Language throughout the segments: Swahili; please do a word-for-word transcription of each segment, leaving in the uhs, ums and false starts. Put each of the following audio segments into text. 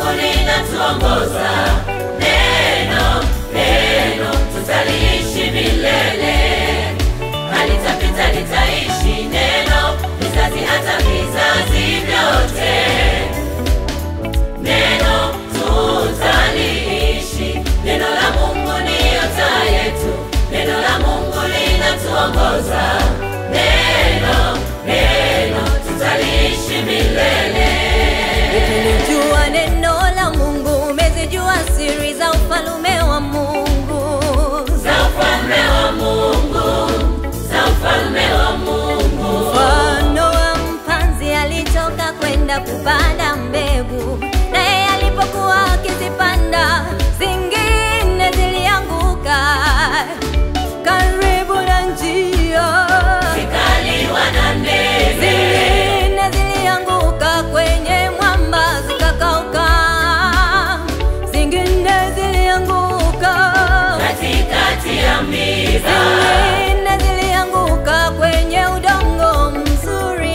Mungu linatuongoza. Neno, neno tutaliishi milele. Halitapita, litaishi neno, vizazi hata vizazi vyote. Neno tutaliishi, neno la Mungu ni taa yetu. Neno la Mungu linatuongoza. Neno, neno tutaliishi milele. Ukilijua neno la Mungu, umezijua siri za ufalme wa Mungu. Za ufalme wa Mungu, za ufalme wa Mungu. Mfano wa mpanzi alitoka kwenda kupanda mbegu, naye alipokuwa akizipanda, zingine zilianguka karibu na njia, zikaliwa na ndege. zingine zilianguka kwenye mwamba zikakauka, zingine zilianguka katikati ya miiba, zingine zilianguka kwenye udongo mzuri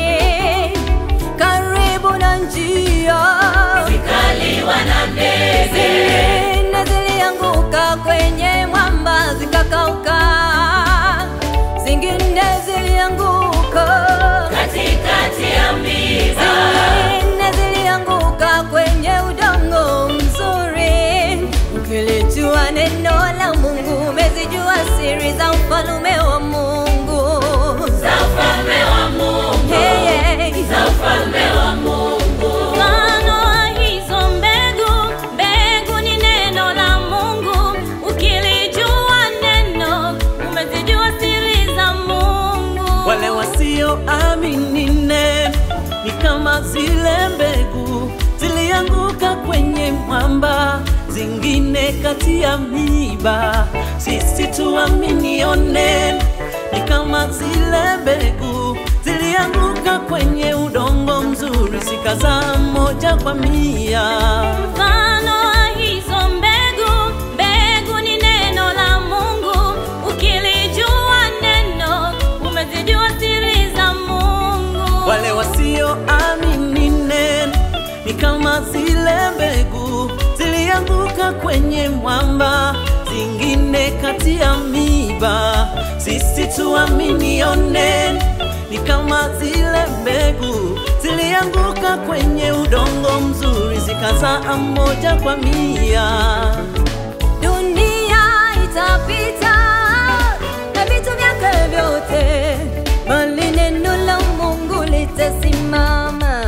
karibu na njia, zikaliwa na ndege. zingine zilianguka kwenye mwamba zikakauka, zingine zilianguka katikati ya miiba, zingine zilianguka kwenye udongo mzuri. Ukilijua neno la Mungu, umezijua siri za ufalme wa Mungu. za ufalme wa Mungu, Hey, hey. za ufalme wa Mungu. Mfano wa hizo mbegu, mbegu ni neno la Mungu. Ukilijua neno, umezijua siri za Mungu. Wale wasioamini neno ni kama zile mbegu zilianguka kwenye mwamba, zingine kati ya miiba. Sisi tuaminio neno ni kama zile mbegu zilianguka kwenye udongo mzuri, zikazaa moja kwa mia. Mfano wa hizo mbegu, mbegu ni neno la Mungu. Ukilijua neno, umezijua siri za Mungu. Wale wasioamini neno ni kama zile mbegu zilianguka kwenye mwamba, zingine kati ya miiba. Sisi tuaminio neno ni kama zile mbegu zilianguka kwenye udongo mzuri, zikazaa moja kwa mia. Dunia itapita na vitu vyake vyote, bali neno la Mungu litasimama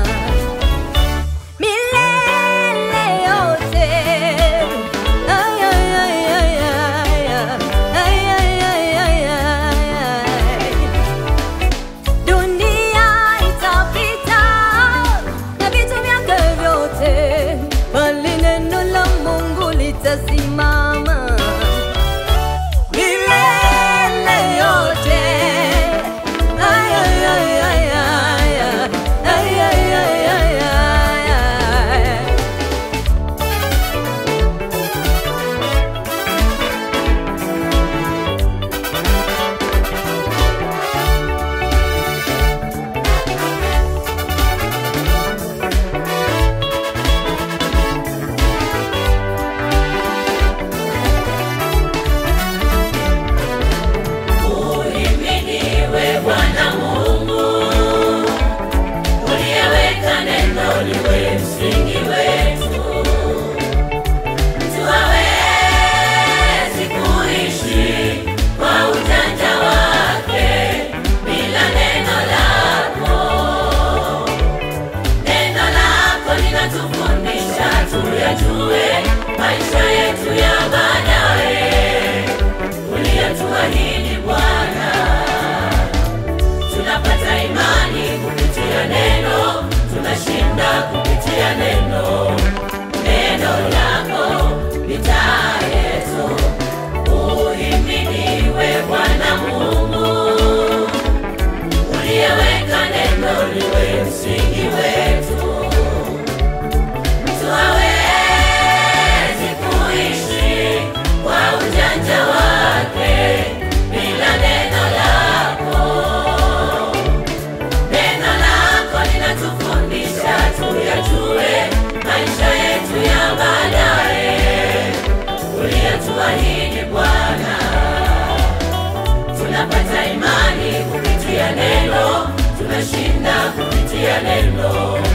milele yote. Ay, ay, ay, ay, ay, ay, ay, ay, ay, ay. Dunia itapita na vitu vyake vyote, bali neno la Mungu litasimama milele yote. Ay, ay, ay, ay, ay, ay, ay, ay, ay, ay, ay. Uhimidiwe Bwana Mungu, uliyeweka neno liwe msingi wetu. Mtu hawezi kuishi kwa ujanja wake bila neno lako. Neno lako linatufundisha tuyajue maisha yetu ya baadaye, uliyotuahidi Bwana. Tunapata imani kupitia neno, tunashinda kupitia neno. Neno lako ni taa yetu. Uhimidiwe Bwana Mungu, uliyeweka neno liwe msingi wetu. Mtu hawezi kuishi kwa ujanja wake bila neno lako. Neno lako linatufundisha tuyajue ya neno